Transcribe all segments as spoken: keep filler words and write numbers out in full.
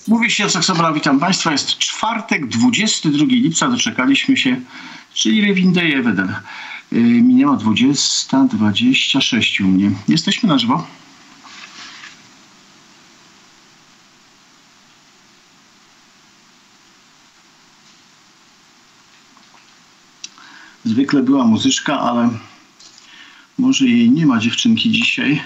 Mówi się Jacek Sobra, witam Państwa. Jest czwartek, dwudziestego drugiego lipca, doczekaliśmy się, czyli Rewindeje Wedel. Yy, minęła dwudziesta dwadzieścia sześć u mnie. Jesteśmy na żywo. Zwykle była muzyczka, ale może jej nie ma, dziewczynki, dzisiaj.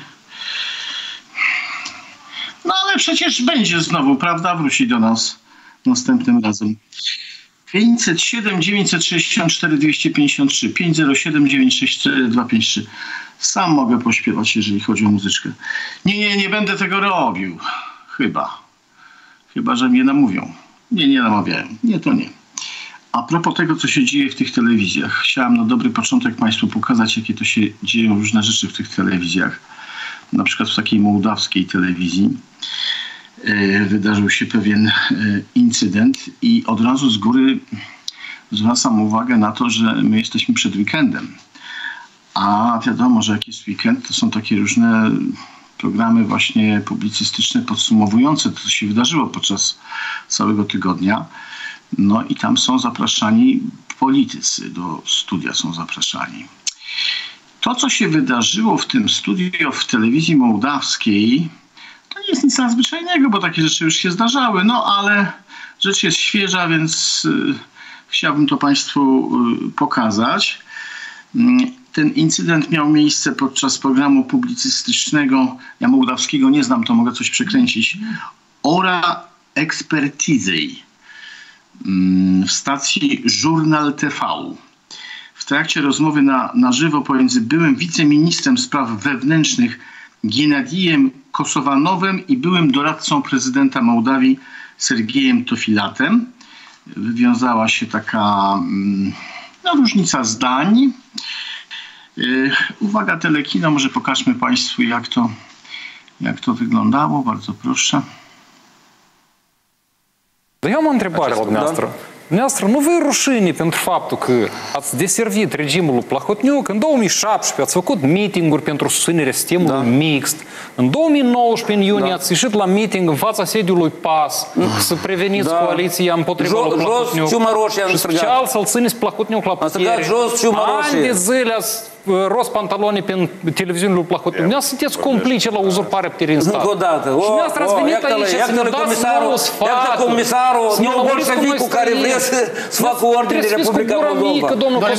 No ale przecież będzie znowu, prawda? Wróci do nas następnym razem. pięćset siedem, dziewięćset sześćdziesiąt cztery, dwieście pięćdziesiąt trzy, pięć zero siedem, dziewięć sześć cztery, dwa pięć trzy. Sam mogę pośpiewać, jeżeli chodzi o muzyczkę. Nie, nie, nie będę tego robił. Chyba. Chyba, że mnie namówią. Nie, nie namawiają. Nie, to nie. A propos tego, co się dzieje w tych telewizjach. Chciałem na dobry początek Państwu pokazać, jakie to się dzieją różne rzeczy w tych telewizjach. Na przykład w takiej mołdawskiej telewizji e, wydarzył się pewien e, incydent i od razu z góry zwracam uwagę na to, że my jesteśmy przed weekendem. A wiadomo, że jak jest weekend, to są takie różne programy właśnie publicystyczne podsumowujące to, co się wydarzyło podczas całego tygodnia. No i tam są zapraszani politycy, do studia są zapraszani. To, co się wydarzyło w tym studio w telewizji mołdawskiej, to nie jest nic nadzwyczajnego, bo takie rzeczy już się zdarzały, no ale rzecz jest świeża, więc y, chciałbym to Państwu y, pokazać. Y, ten incydent miał miejsce podczas programu publicystycznego, ja mołdawskiego nie znam, to mogę coś przekręcić, Ora Ekspertizei w stacji Żurnal T V. W trakcie rozmowy na, na żywo pomiędzy byłym wiceministrem spraw wewnętrznych Giennadijem Kosowanowem i byłym doradcą prezydenta Mołdawii Sergiejem Tofilatem wywiązała się taka no, różnica zdań. Yy, uwaga, telekino, może pokażmy Państwu, jak to, jak to wyglądało. Bardzo proszę. Eu am o întrebare la dumneavoastră. Dumneavoastră, nu vă e rușine pentru faptul că ați deservit regimul Plahotniuc? În două mii șaptesprezece ați făcut meeting-uri pentru susținerea sistemului mixt. În două mii nouăsprezece, în iunie, ați ieșit la meeting în fața sediului P A S să preveniți coaliția împotriva lui Plahotniuc. Și special să-l țineți Plahotniuc la putere. Ani de zile ați rost pantaloni pe televiziunea lui Plahotniuc. Dumneavoastră sunteți complice la uzurparea puterii în stat. Încă o dată. Și dumneavoastră ați venit aici să ne dați nouă sfaturi. Comisarul, neobolșevicul care vrea să facă ordine de Republica Moldova.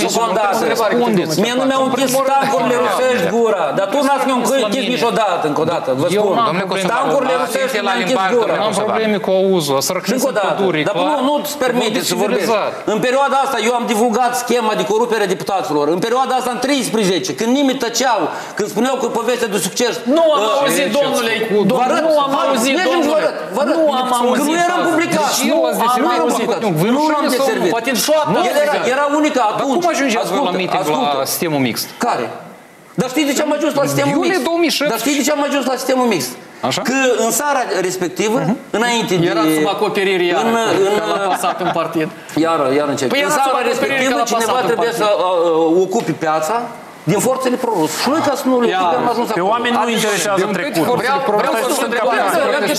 Mie nu mi-au închis tancurile rusești gura. Dar tu n-ați mi-au închis niciodată, încă o dată. Vă spun. Tancurile rusești mi-au închis gura. Nu am probleme cu auzul. Încă o dată. Dar nu-ți permite să vorbești. În perioada asta eu am divulgat schema de corupere a deputaților. În perioada asta, în treisprezece, când nimeni tăceau, când spuneau că povestea de succes... Nu am auzit, domnule! Nu am auzit, domnule! Nu am auzit! Că nu eram publicat! Nu am auzit! Nu l-am deservit! Poate în șoaptă! Era unica atunci! Cum ajungeați voi la meeting la sistemul mixt? Care? Dar știi de ce am ajuns la sistemul mixt? două mii șaptesprezece. Dar știi de ce am ajuns la sistemul mixt? Așa? Că în seara respectivă, înainte de... Era sub acoperire iară, că l-a pasat în partid. Iară, iară încep. În seara respectivă, cineva trebuie să ocupe piața din forțele pro-rus. Și noi, ca să nu le am ajuns acolo. Pe oameni nu interesează trecut. Vreau să sunt capcane.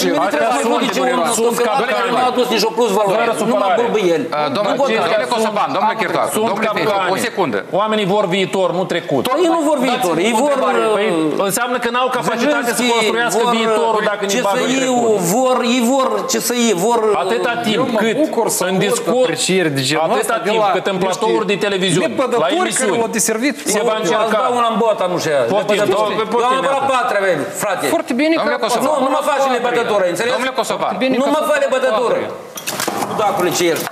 Sunt capcane. Nu au adus nici o plus valoare. Nu mă bâlbâieli. Domnule Cosoban, domnule Chirtoar, domnule Chirtoar, o secundă. Oamenii vor viitor, nu trecut. Ei nu vor viitor, ei vor... Înseamnă că n-au capacitate să construiască viitorul dacă ne bagă în trecut. Vor, ei vor ce să iei, vor... Atâta timp cât în discurs, atâta timp cât în platouri de televiziuni, la emisiuni, se va încerca... Îți dau una în bota, nu știu. Eu am vreo patru, frate. Foarte bine. Nu mă faci le bătătură, înțelegi? Domnule Cosoban. Nu mă fă le bătătură. Nu dacule ce ești.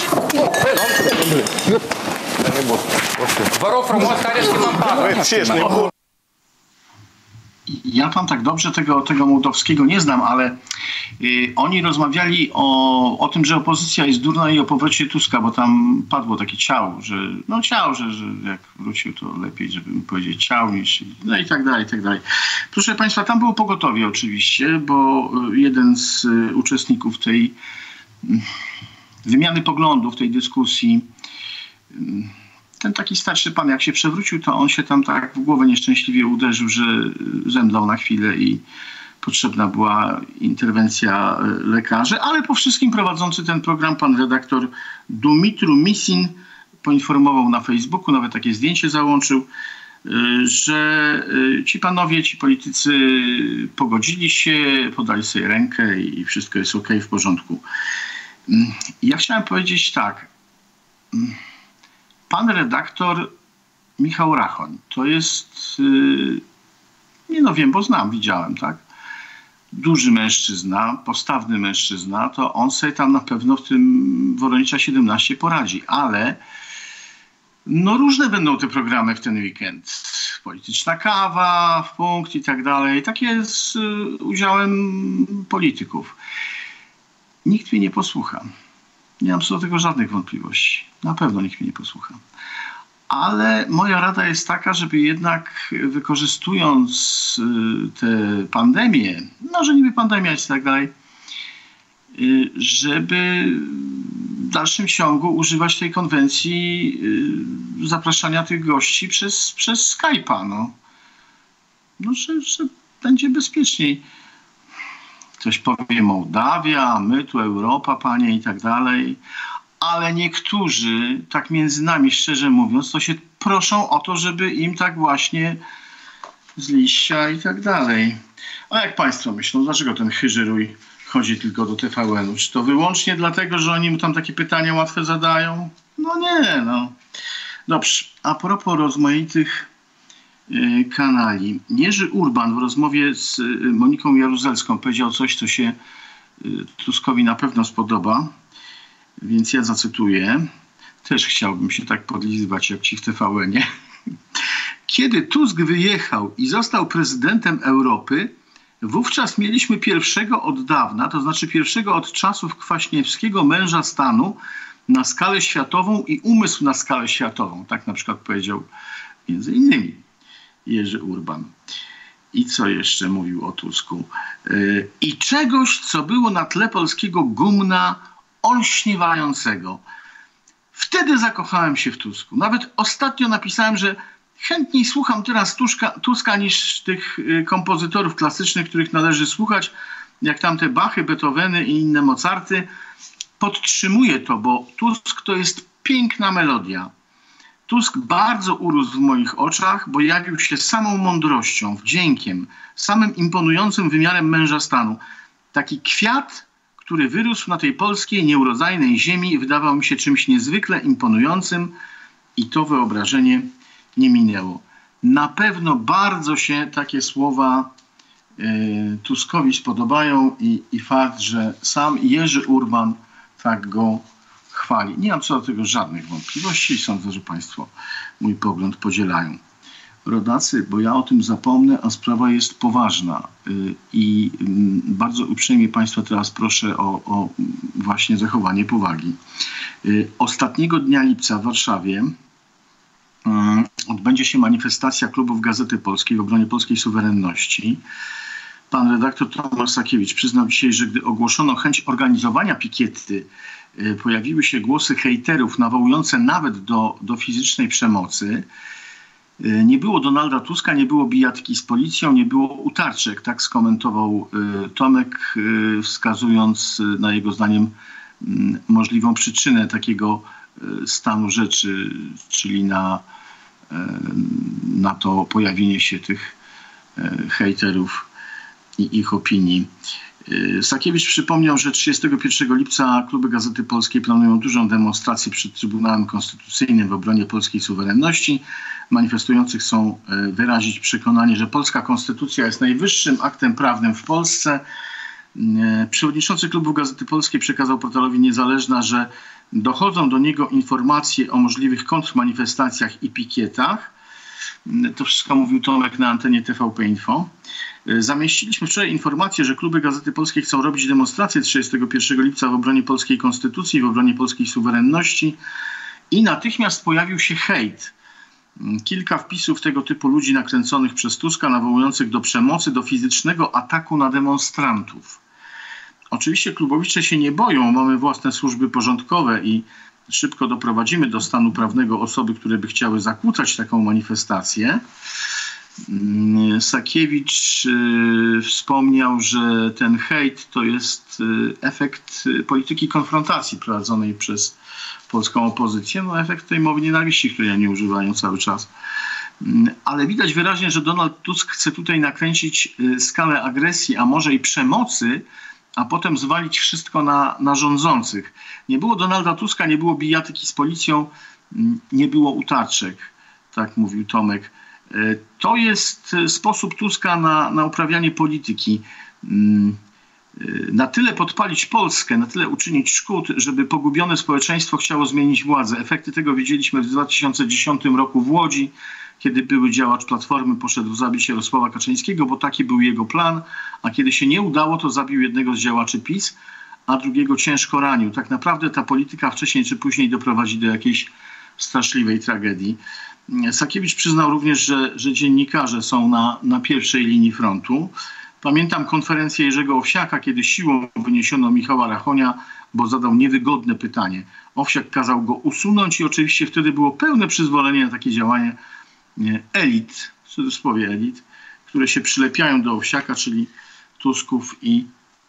Vă rog frumos, care schimbăm. Ja tam tak dobrze tego, tego mołdawskiego nie znam, ale y, oni rozmawiali o, o tym, że opozycja jest durna i o powrocie Tuska, bo tam padło takie ciało, że no ciało, że, że jak wrócił, to lepiej, żeby mu powiedzieć ciało niż... No i tak dalej, i tak dalej. Proszę Państwa, tam było pogotowie oczywiście, bo jeden z y, uczestników tej y, wymiany poglądów, tej dyskusji, y, ten taki starszy pan, jak się przewrócił, to on się tam tak w głowę nieszczęśliwie uderzył, że zemdlał na chwilę i potrzebna była interwencja lekarzy, ale po wszystkim prowadzący ten program pan redaktor Dumitru Misin poinformował na Facebooku, nawet takie zdjęcie załączył, że ci panowie, ci politycy pogodzili się, podali sobie rękę i wszystko jest okej, w porządku. Ja chciałem powiedzieć tak. Pan redaktor Michał Rachoń to jest, nie no wiem, bo znam, widziałem, tak? Duży mężczyzna, postawny mężczyzna, to on sobie tam na pewno w tym Woronicza siedemnaście poradzi, ale no różne będą te programy w ten weekend. Polityczna kawa, w punkt i tak dalej. Takie z udziałem polityków. Nikt mnie nie posłucha. Nie mam co do tego żadnych wątpliwości. Na pewno nikt mnie nie posłucha. Ale moja rada jest taka, żeby jednak wykorzystując tę pandemię, no że niby pandemia jest i tak dalej, żeby w dalszym ciągu używać tej konwencji zapraszania tych gości przez, przez Skype'a. No, no że, że będzie bezpieczniej. Ktoś powie Mołdawia, my tu Europa, panie i tak dalej. Ale niektórzy, tak między nami szczerze mówiąc, to się proszą o to, żeby im tak właśnie z liścia i tak dalej. A jak państwo myślą, dlaczego ten Chyżyrój chodzi tylko do T V N-u? Czy to wyłącznie dlatego, że oni mu tam takie pytania łatwe zadają? No nie, no. Dobrze, a propos rozmaitych y, kanali. Jerzy Urban w rozmowie z y, Moniką Jaruzelską powiedział coś, co się y, Tuskowi na pewno spodoba. Więc ja zacytuję. Też chciałbym się tak podlizywać jak ci w T V N-ie. Kiedy Tusk wyjechał i został prezydentem Europy, wówczas mieliśmy pierwszego od dawna, to znaczy pierwszego od czasów Kwaśniewskiego męża stanu na skalę światową i umysł na skalę światową. Tak na przykład powiedział między innymi Jerzy Urban. I co jeszcze mówił o Tusku? Yy, I czegoś, co było na tle polskiego gumna olśniewającego. Wtedy zakochałem się w Tusku. Nawet ostatnio napisałem, że chętniej słucham teraz Tuska, Tuska niż tych y, kompozytorów klasycznych, których należy słuchać, jak tamte Bachy, Beethoveny i inne Mozarty. Podtrzymuję to, bo Tusk to jest piękna melodia. Tusk bardzo urósł w moich oczach, bo jawił się samą mądrością, wdziękiem, samym imponującym wymiarem męża stanu. Taki kwiat, który wyrósł na tej polskiej, nieurodzajnej ziemi, wydawał mi się czymś niezwykle imponującym i to wyobrażenie nie minęło. Na pewno bardzo się takie słowa y, Tuskowi spodobają i, i fakt, że sam Jerzy Urban tak go chwali. Nie mam co do tego żadnych wątpliwości i sądzę, że państwo mój pogląd podzielają. Rodacy, bo ja o tym zapomnę, a sprawa jest poważna y, i y, bardzo uprzejmie państwa teraz proszę o, o właśnie zachowanie powagi. Y, ostatniego dnia lipca w Warszawie y, odbędzie się manifestacja klubów Gazety Polskiej w obronie polskiej suwerenności. Pan redaktor Tomasz Sakiewicz przyznał dzisiaj, że gdy ogłoszono chęć organizowania pikiety, y, pojawiły się głosy hejterów nawołujące nawet do, do fizycznej przemocy. Nie było Donalda Tuska, nie było bijatki z policją, nie było utarczek. Tak skomentował y, Tomek, y, wskazując y, na jego zdaniem y, możliwą przyczynę takiego y, stanu rzeczy, czyli na, y, na to pojawienie się tych y, hejterów i ich opinii. Y, Sakiewicz przypomniał, że trzydziestego pierwszego lipca kluby Gazety Polskiej planują dużą demonstrację przed Trybunałem Konstytucyjnym w obronie polskiej suwerenności. Manifestujących chcą wyrazić przekonanie, że polska konstytucja jest najwyższym aktem prawnym w Polsce. Przewodniczący klubu Gazety Polskiej przekazał portalowi Niezależna, że dochodzą do niego informacje o możliwych kontrmanifestacjach i pikietach. To wszystko mówił Tomek na antenie T V P Info. Zamieściliśmy wczoraj informację, że kluby Gazety Polskiej chcą robić demonstrację trzydziestego pierwszego lipca w obronie polskiej konstytucji, w obronie polskiej suwerenności i natychmiast pojawił się hejt. Kilka wpisów tego typu ludzi nakręconych przez Tuska, nawołujących do przemocy, do fizycznego ataku na demonstrantów. Oczywiście klubowicze się nie boją, mamy własne służby porządkowe i szybko doprowadzimy do stanu prawnego osoby, które by chciały zakłócać taką manifestację. Sakiewicz wspomniał, że ten hejt to jest efekt polityki konfrontacji prowadzonej przez polską opozycję, no efekt tej mowy nienawiści, której oni używają cały czas. Ale widać wyraźnie, że Donald Tusk chce tutaj nakręcić skalę agresji, a może i przemocy, a potem zwalić wszystko na, na rządzących. Nie było Donalda Tuska, nie było bijatyki z policją, nie było utarczek, tak mówił Tomek. To jest sposób Tuska na, na uprawianie polityki. Na tyle podpalić Polskę, na tyle uczynić szkód, żeby pogubione społeczeństwo chciało zmienić władzę. Efekty tego widzieliśmy w dwa tysiące dziesiątym roku w Łodzi, kiedy były działacz Platformy poszedł zabić Jarosława Kaczyńskiego, bo taki był jego plan, a kiedy się nie udało, to zabił jednego z działaczy PiS, a drugiego ciężko ranił. Tak naprawdę ta polityka wcześniej czy później doprowadzi do jakiejś straszliwej tragedii. Sakiewicz przyznał również, że, że dziennikarze są na, na pierwszej linii frontu. Pamiętam konferencję Jerzego Owsiaka, kiedy siłą wyniesiono Michała Rachonia, bo zadał niewygodne pytanie. Owsiak kazał go usunąć i oczywiście wtedy było pełne przyzwolenie na takie działanie elit, w cudzysłowie elit, które się przylepiają do Owsiaka, czyli Tusków i,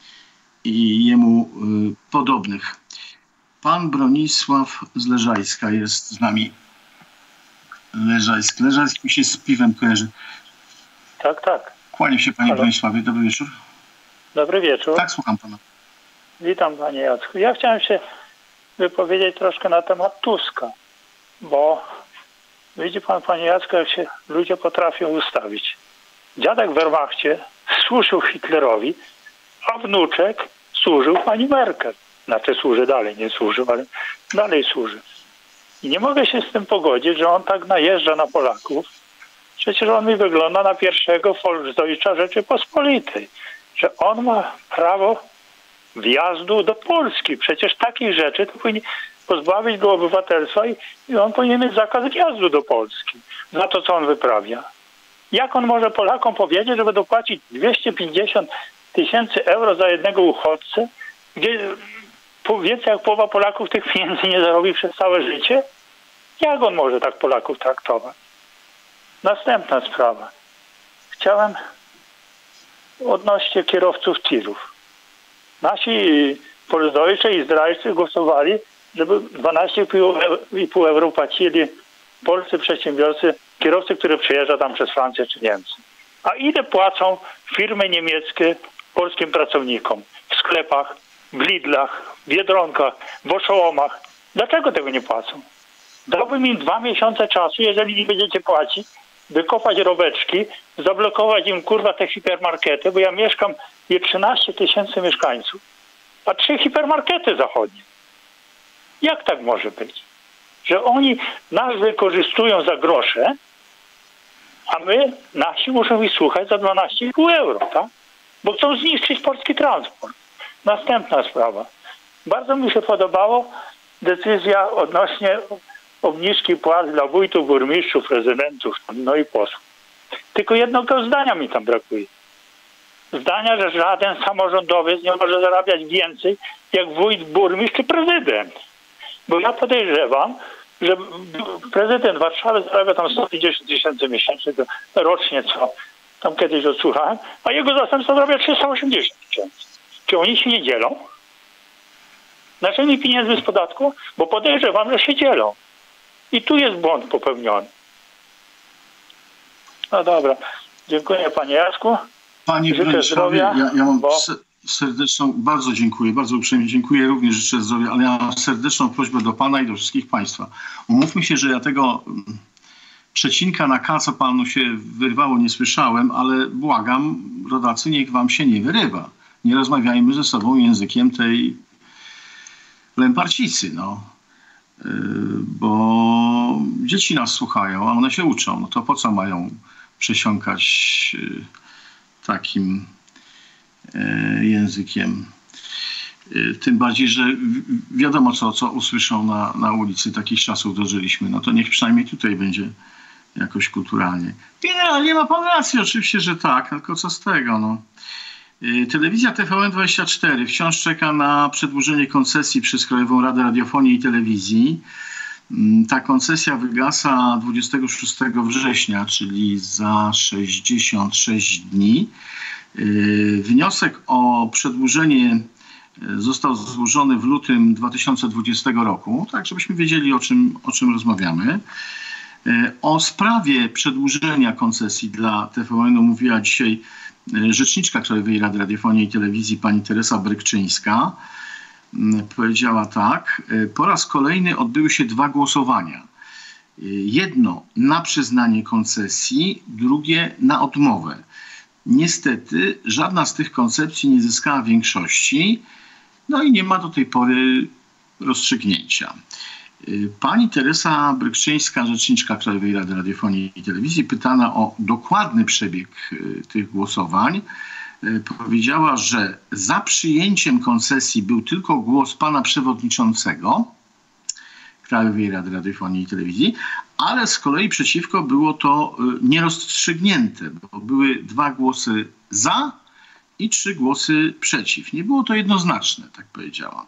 i jemu y, podobnych. Pan Bronisław z Leżajska jest z nami. Leżajsk. Leżajsk mi się z piwem kojarzy. Tak, tak. Kłaniam się, panie Halo. Bronisławie. Dobry wieczór. Dobry wieczór. Tak, słucham pana. Witam, panie Jacku. Ja chciałem się wypowiedzieć troszkę na temat Tuska, bo widzi pan, panie Jacku, jak się ludzie potrafią ustawić. Dziadek w Wehrmachcie służył Hitlerowi, a wnuczek służył pani Merkel. Znaczy służy dalej, nie służył, ale dalej służy. I nie mogę się z tym pogodzić, że on tak najeżdża na Polaków. Przecież on mi wygląda na pierwszego Volksdeutscha Rzeczypospolitej. Że on ma prawo wjazdu do Polski. Przecież takich rzeczy to powinien pozbawić go obywatelstwa i, i on powinien mieć zakaz wjazdu do Polski. Za to, co on wyprawia. Jak on może Polakom powiedzieć, żeby dopłacić dwieście pięćdziesiąt tysięcy euro za jednego uchodźcę, gdzie więcej jak połowa Polaków tych pieniędzy nie zarobi przez całe życie? Jak on może tak Polaków traktować? Następna sprawa. Chciałem odnośnie kierowców tirów. Nasi Volksdeutsche i Izraelscy głosowali, żeby dwanaście i pół euro płacili polscy przedsiębiorcy, kierowcy, które przejeżdża tam przez Francję czy Niemcy. A ile płacą firmy niemieckie polskim pracownikom w sklepach, w Lidlach, w Biedronkach, w Oszołomach? Dlaczego tego nie płacą? Dałbym im dwa miesiące czasu, jeżeli nie będziecie płacić, wykopać roweczki, zablokować im kurwa te hipermarkety, bo ja mieszkam, je trzynaście tysięcy mieszkańców, a trzy hipermarkety zachodnie. Jak tak może być? Że oni nas wykorzystują za grosze, a my, nasi muszą ich słuchać za dwanaście i pół euro, tak? Bo chcą zniszczyć polski transport. Następna sprawa. Bardzo mi się podobało decyzja odnośnie obniżki płac dla wójtów, burmistrzów, prezydentów, no i posłów. Tylko jednego zdania mi tam brakuje. Zdania, że żaden samorządowiec nie może zarabiać więcej jak wójt, burmistrz czy prezydent. Bo ja podejrzewam, że prezydent Warszawy zarabia tam sto pięćdziesiąt tysięcy miesięcznie, rocznie co tam kiedyś odsłuchałem, a jego zastępca zarabia trzysta osiemdziesiąt tysięcy. Czy oni się nie dzielą? Naszymi pieniędzmi z podatku? Bo podejrzewam, że się dzielą. I tu jest błąd popełniony. No dobra. Dziękuję, panie Jacku. Panie Bronisławie, ja, ja mam bo... serdeczną, bardzo dziękuję, bardzo uprzejmie dziękuję, również życzę zdrowia, ale ja mam serdeczną prośbę do pana i do wszystkich państwa. Umówmy się, że ja tego przecinka na K, co panu się wyrwało, nie słyszałem, ale błagam, rodacy, niech wam się nie wyrywa. Nie rozmawiajmy ze sobą językiem tej lęparcicy, no. Yy, bo dzieci nas słuchają, a one się uczą. No to po co mają przesiąkać yy, takim yy, językiem? Yy, tym bardziej, że wiadomo, co, co usłyszą na, na ulicy. Takich czasów dożyliśmy. No to niech przynajmniej tutaj będzie jakoś kulturalnie. Generalnie ma pan rację, oczywiście, że tak, tylko co z tego, no. Telewizja T V N dwadzieścia cztery wciąż czeka na przedłużenie koncesji przez Krajową Radę Radiofonii i Telewizji. Ta koncesja wygasa dwudziestego szóstego września, czyli za sześćdziesiąt sześć dni. Wniosek o przedłużenie został złożony w lutym dwa tysiące dwudziestego roku, tak żebyśmy wiedzieli, o czym, o czym rozmawiamy. O sprawie przedłużenia koncesji dla T V N-u mówiła dzisiaj rzeczniczka Krajowej Rady Radiofonii i Telewizji pani Teresa Brykczyńska. Powiedziała tak: po raz kolejny odbyły się dwa głosowania. Jedno na przyznanie koncesji, drugie na odmowę. Niestety żadna z tych koncepcji nie zyskała większości, no i nie ma do tej pory rozstrzygnięcia. Pani Teresa Brykczyńska, rzeczniczka Krajowej Rady Radiofonii i Telewizji, pytana o dokładny przebieg tych głosowań, powiedziała, że za przyjęciem koncesji był tylko głos pana przewodniczącego Krajowej Rady Radiofonii i Telewizji, ale z kolei przeciwko było to nierozstrzygnięte, bo były dwa głosy za i trzy głosy przeciw. Nie było to jednoznaczne, tak powiedziała.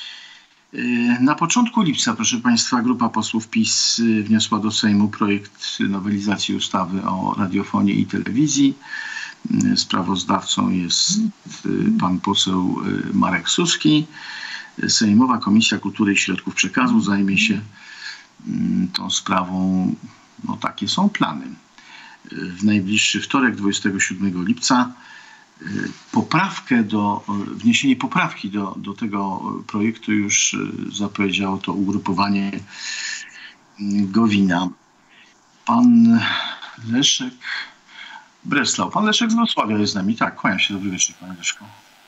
Na początku lipca, proszę państwa, grupa posłów PiS wniosła do Sejmu projekt nowelizacji ustawy o radiofonii i telewizji. Sprawozdawcą jest pan poseł Marek Suski. Sejmowa Komisja Kultury i Środków Przekazu zajmie się tą sprawą, no takie są plany. W najbliższy wtorek, dwudziestego siódmego lipca, poprawkę do, wniesienie poprawki do, do tego projektu już zapowiedziało to ugrupowanie Gowina. Pan Leszek Breslau. Pan Leszek z Wrocławia jest z nami. Tak, kłaniam się. Dobry wieczór, panie Leszku.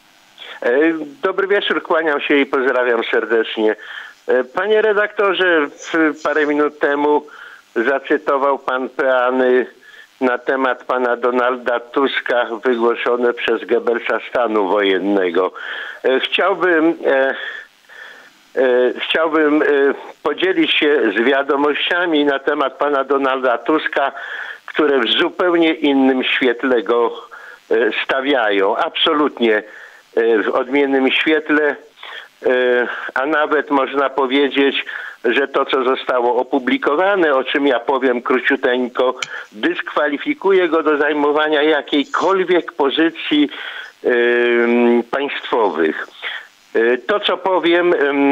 Dobry wieczór, kłaniam się i pozdrawiam serdecznie. Panie redaktorze, parę minut temu zacytował pan peany na temat pana Donalda Tuska wygłoszone przez Goebbelsa stanu wojennego. Chciałbym, e, e, chciałbym e, podzielić się z wiadomościami na temat pana Donalda Tuska, które w zupełnie innym świetle go e, stawiają. Absolutnie e, w odmiennym świetle, e, a nawet można powiedzieć, że to, co zostało opublikowane, o czym ja powiem króciuteńko, dyskwalifikuje go do zajmowania jakiejkolwiek pozycji y, państwowych. Y, to, co powiem,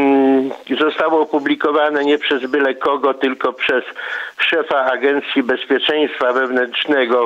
y, zostało opublikowane nie przez byle kogo, tylko przez szefa Agencji Bezpieczeństwa Wewnętrznego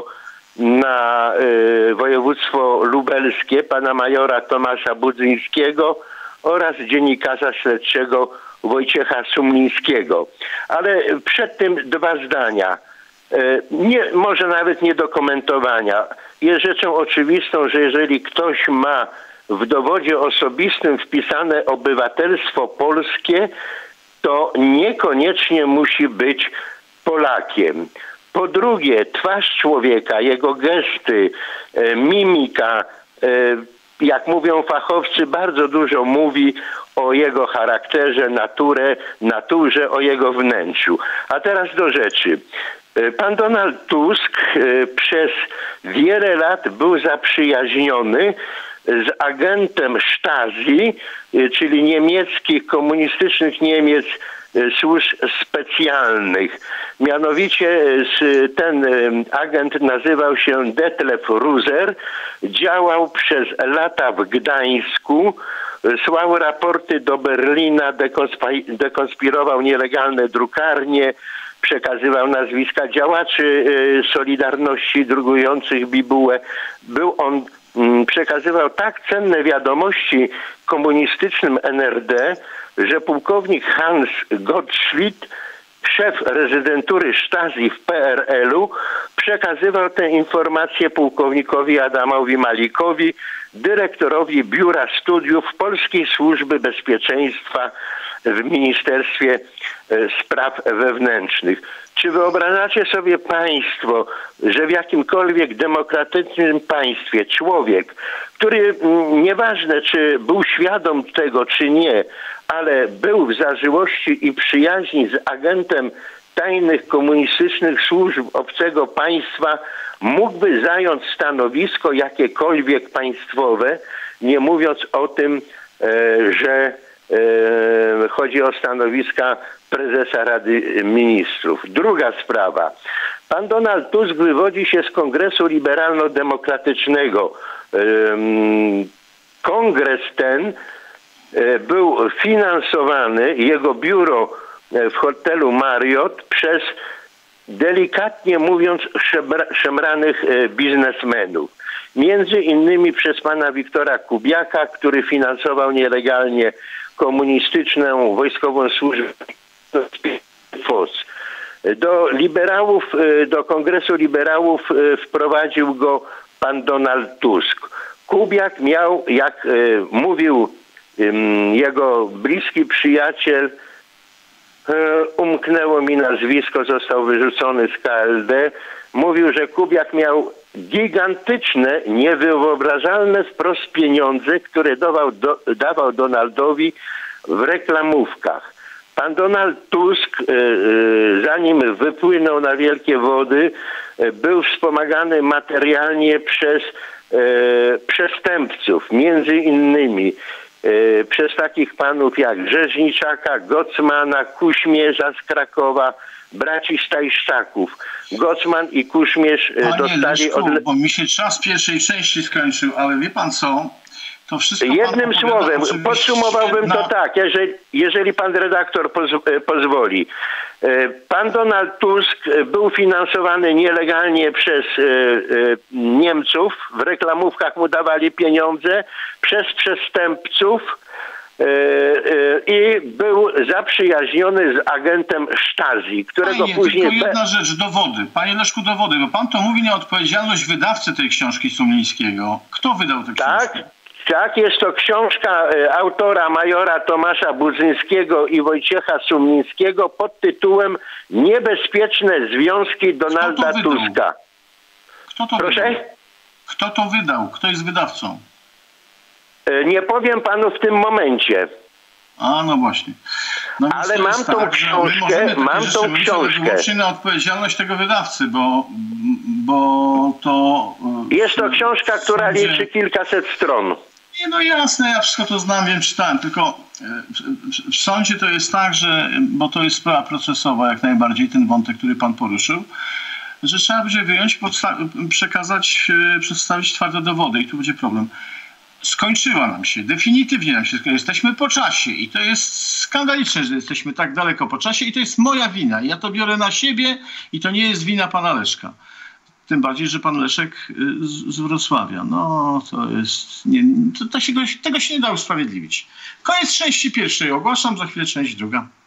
na y, województwo lubelskie, pana majora Tomasza Budzyńskiego oraz dziennikarza śledczego Wojciecha Sumlińskiego. Ale przed tym dwa zdania. Nie, może nawet nie do komentowania. Jest rzeczą oczywistą, że jeżeli ktoś ma w dowodzie osobistym wpisane obywatelstwo polskie, to niekoniecznie musi być Polakiem. Po drugie, twarz człowieka, jego gesty, mimika, jak mówią fachowcy, bardzo dużo mówi o jego charakterze, naturze, naturze, o jego wnętrzu. A teraz do rzeczy. Pan Donald Tusk przez wiele lat był zaprzyjaźniony z agentem Stasi, czyli niemieckich, komunistycznych Niemiec, służb specjalnych. Mianowicie ten agent nazywał się Detlef Ruser, działał przez lata w Gdańsku, słał raporty do Berlina, dekonspirował nielegalne drukarnie, przekazywał nazwiska działaczy Solidarności drukujących bibułę. Był on, przekazywał tak cenne wiadomości komunistycznym N R D, że pułkownik Hans Gottschalk, szef rezydentury Stasi w P R L-u, przekazywał tę informację pułkownikowi Adamowi Malikowi, dyrektorowi Biura Studiów Polskiej Służby Bezpieczeństwa w Ministerstwie Spraw Wewnętrznych. Czy wyobrażacie sobie państwo, że w jakimkolwiek demokratycznym państwie człowiek, który nieważne czy był świadom tego czy nie, ale był w zażyłości i przyjaźni z agentem tajnych komunistycznych służb obcego państwa, mógłby zająć stanowisko jakiekolwiek państwowe, nie mówiąc o tym, że chodzi o stanowiska prezesa Rady Ministrów. Druga sprawa. Pan Donald Tusk wywodzi się z Kongresu Liberalno-Demokratycznego. Kongres ten był finansowany, jego biuro w hotelu Marriott przez, delikatnie mówiąc, szemra, szemranych biznesmenów. Między innymi przez pana Wiktora Kubiaka, który finansował nielegalnie komunistyczną wojskową służbę F O S. Do liberałów, do Kongresu Liberałów wprowadził go pan Donald Tusk. Kubiak miał, jak mówił jego bliski przyjaciel, umknęło mi nazwisko, został wyrzucony z K L D, mówił, że Kubiak miał gigantyczne, niewyobrażalne wprost pieniądze, które dawał, do, dawał Donaldowi w reklamówkach. Pan Donald Tusk, zanim wypłynął na wielkie wody, był wspomagany materialnie przez przestępców, między innymi przez takich panów jak Rzeźniczaka, Gocmana, Kuśmierza z Krakowa, braci Stajszczaków. Gocman i Kuśmierz dostali... Leszku, od... bo mi się czas pierwszej części skończył, ale wie pan co? To wszystko Jednym słowem, podsumowałbym na... to tak, jeżeli, jeżeli pan redaktor poz, pozwoli. Pan Donald Tusk był finansowany nielegalnie przez e, e, Niemców, w reklamówkach mu dawali pieniądze, przez przestępców e, e, i był zaprzyjaźniony z agentem Stasi, którego Panie, później... tylko jedna rzecz, dowody. Panie Leszku, dowody, bo pan to mówi na odpowiedzialność wydawcy tej książki Sumlińskiego. Kto wydał tę książkę? Tak? Tak, jest to książka autora majora Tomasza Budzyńskiego i Wojciecha Sumlińskiego pod tytułem Niebezpieczne związki Donalda Kto to Tuska. Kto to Proszę? wydał? Kto to wydał? Kto jest wydawcą? Nie powiem panu w tym momencie. A, no właśnie. No ale mam tą tak, książkę, mam tą książkę. Wyłącznie na odpowiedzialność tego wydawcy, bo, bo to... Jest to książka, która sądzie... liczy kilkaset stron. Nie, no jasne, ja wszystko to znam, wiem, czytałem, tylko w, w sądzie to jest tak, że, bo to jest sprawa procesowa jak najbardziej, ten wątek, który pan poruszył, że trzeba będzie wyjąć, przekazać, przedstawić twarde dowody i tu będzie problem. Skończyła nam się, definitywnie nam się skończyła. Jesteśmy po czasie i to jest skandaliczne, że jesteśmy tak daleko po czasie i to jest moja wina. Ja to biorę na siebie i to nie jest wina pana Leszka. Tym bardziej, że pan Leszek z, z Wrocławia. No, to jest... Nie, to, to się, tego się nie da usprawiedliwić. Koniec części pierwszej ogłaszam, za chwilę część druga.